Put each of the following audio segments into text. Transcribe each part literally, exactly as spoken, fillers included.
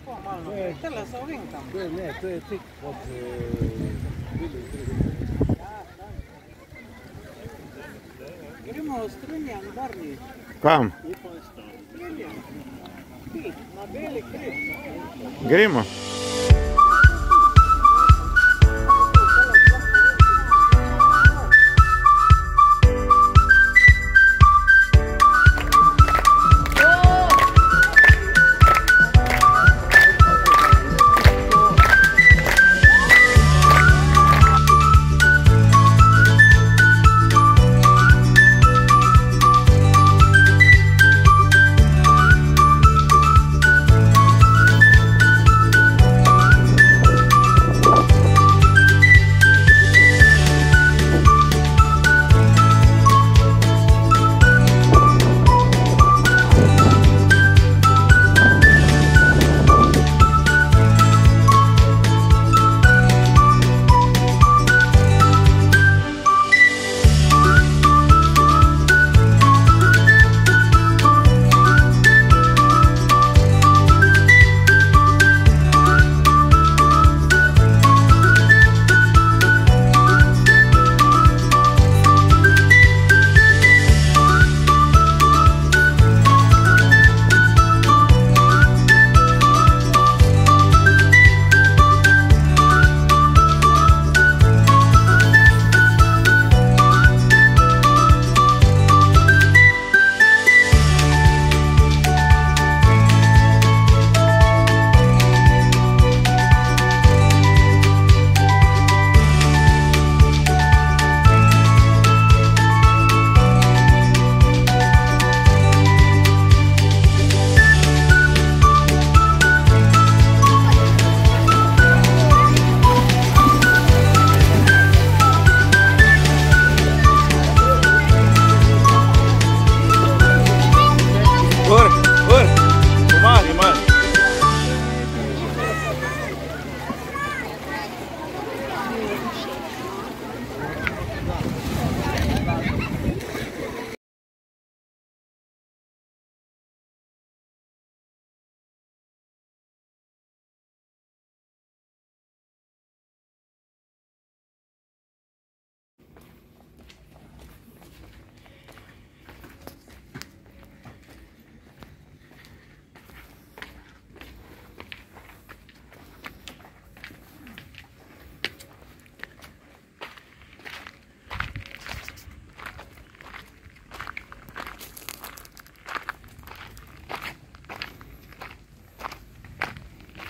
tako malo napretela za ovinkam. To je, ne, to je tik pod Bilju trg. Gremo v Strunjan, Barni. Kam? Strunjan. Ti, na Beli hrib. Gremo.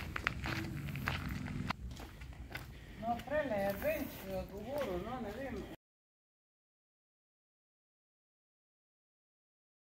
No, prele je več govoril, no, ne vem.